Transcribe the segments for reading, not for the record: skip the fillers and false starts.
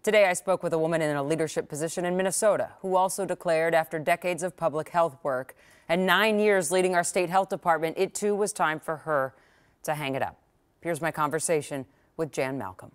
Today, I spoke with a woman in a leadership position in Minnesota who also declared after decades of public health work and 9 years leading our state health department, it too was time for her to hang it up. Here's my conversation with Jan Malcolm.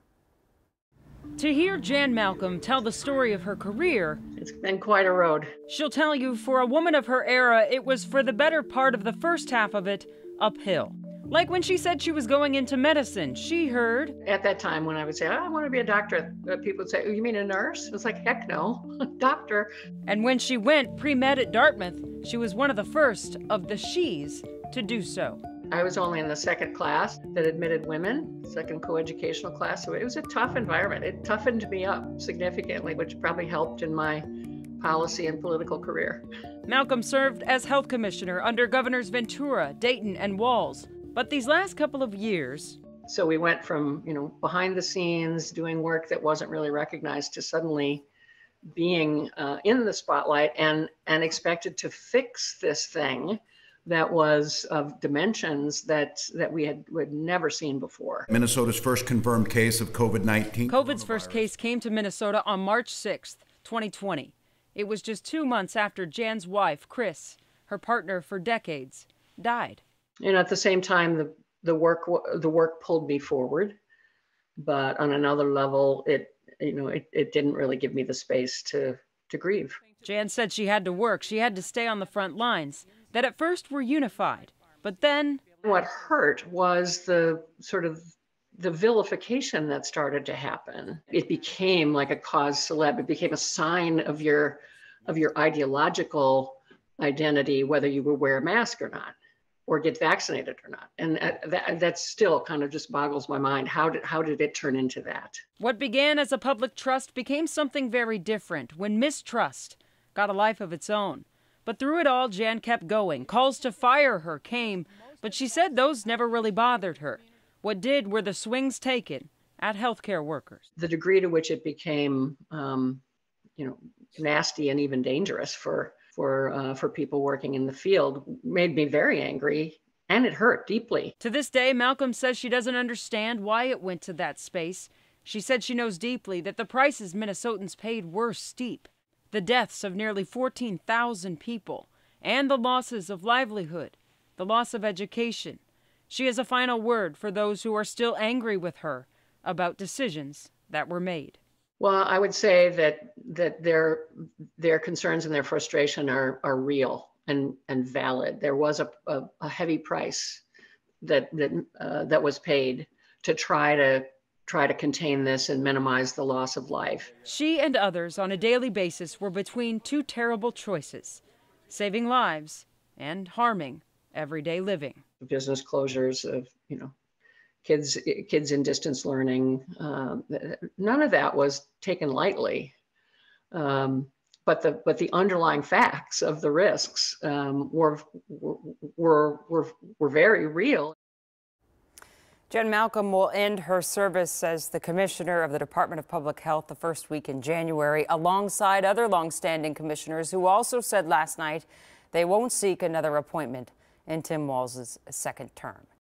To hear Jan Malcolm tell the story of her career, it's been quite a road. She'll tell you for a woman of her era, it was for the better part of the first half of it uphill. Like when she said she was going into medicine, she heard. At that time when I would say, I want to be a doctor, people would say, oh, you mean a nurse? It was like, heck no, doctor. And when she went pre-med at Dartmouth, she was one of the first of the she's to do so. I was only in the second class that admitted women, second coeducational class. So it was a tough environment. It toughened me up significantly, which probably helped in my policy and political career. Malcolm served as health commissioner under Governors Ventura, Dayton, and Walz. But these last couple of years. So we went from, behind the scenes, doing work that wasn't really recognized to suddenly being in the spotlight and expected to fix this thing that was of dimensions that we had never seen before. Minnesota's first confirmed case of COVID-19. COVID's first case came to Minnesota on March 6th, 2020. It was just 2 months after Jan's wife, Chris, her partner for decades, died. At the same time, the work pulled me forward, but on another level, it didn't really give me the space to grieve. Jan said she had to work. She had to stay on the front lines that at first were unified, but then what hurt was the vilification that started to happen. It became like a cause célèbre. It became a sign of your ideological identity, whether you would wear a mask or not, or get vaccinated or not. And that still kind of just boggles my mind. How did it turn into that? What began as a public trust became something very different when mistrust got a life of its own. But through it all, Jan kept going. Calls to fire her came, but she said those never really bothered her. What did were the swings taken at healthcare workers. The degree to which it became, nasty and even dangerous for people working in the field made me very angry, and it hurt deeply. To this day, Malcolm says she doesn't understand why it went to that space. She said she knows deeply that the prices Minnesotans paid were steep. The deaths of nearly 14,000 people and the losses of livelihood, the loss of education. She has a final word for those who are still angry with her about decisions that were made. Well, I would say that their concerns and their frustration are real and valid. There was a heavy price that was paid to try to contain this and minimize the loss of life. She and others on a daily basis were between two terrible choices: saving lives and harming everyday living. Business closures of kids in distance learning, none of that was taken lightly. But the underlying facts of the risks were very real. Jan Malcolm will end her service as the commissioner of the Department of Public Health the first week in January, alongside other longstanding commissioners who also said last night they won't seek another appointment in Tim Walz's second term.